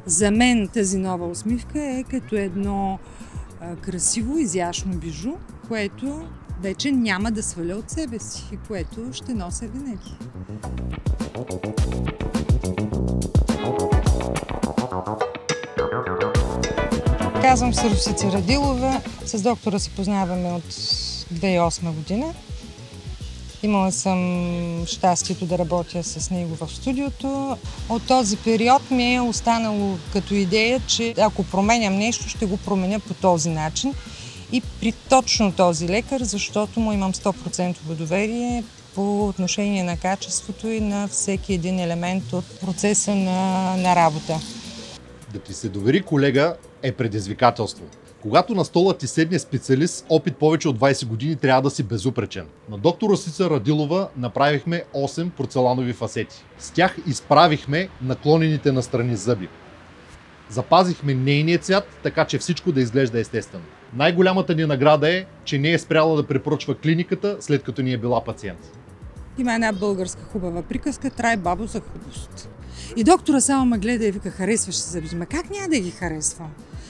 За мен тази нова усмивка е като едно красиво, изящно бижу, което вече няма да сваля от себе си и което ще нося винаги. Казвам се Росица Радилова. С доктора се познаваме от 2008 година. Имала съм щастието да работя с него в студиото. От този период ми е останало като идея, че ако променям нещо, ще го променя по този начин и при точно този лекар, защото му имам 100% доверие по отношение на качеството и на всеки един елемент от процеса на работа. Да ти се довери колега е предизвикателство. Когато на стола ти седне специалист, опит повече от 20 години, трябва да си безупречен. На доктор Росица Радилова направихме 8 порцеланови фасети. С тях изправихме наклонените настрани зъби. Запазихме нейния цвят, така че всичко да изглежда естествено. Най-голямата ни награда е, че не е спряла да препоръчва клиниката, след като ни е била пациент. Има една българска хубава приказка: трай бабо за хубост. И доктора само ме гледа и вика: харесваш се зъбите. Ма как няма да ги харесвам?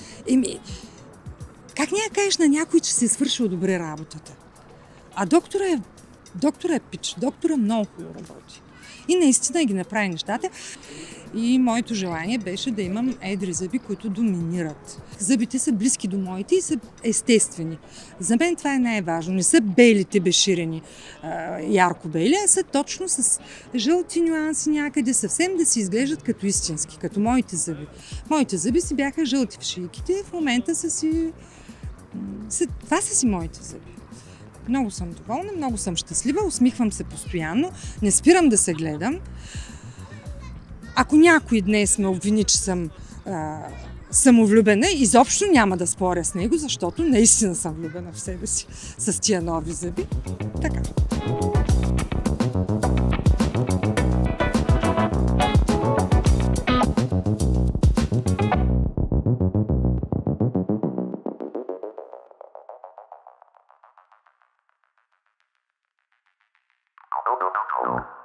Как няма кажеш на някой, че си е свършил добре работата? А доктора е пич, доктора много хубаво работи. И наистина ги направи нещата. И моето желание беше да имам едри зъби, които доминират. Зъбите са близки до моите и са естествени. За мен това е най-важно. Не са белите, безширени, ярко бели, а са точно с жълти нюанси някъде, съвсем да си изглеждат като истински, като моите зъби. Моите зъби си бяха жълти в шийките, в момента са си... Това са си моите зъби. Много съм доволна, много съм щастлива, усмихвам се постоянно, не спирам да се гледам. Ако някой днес ме обвини, че съм самовлюбена, изобщо няма да споря с него, защото наистина съм влюбена в себе си с тия нови зъби. Така. Oh, no, no, no.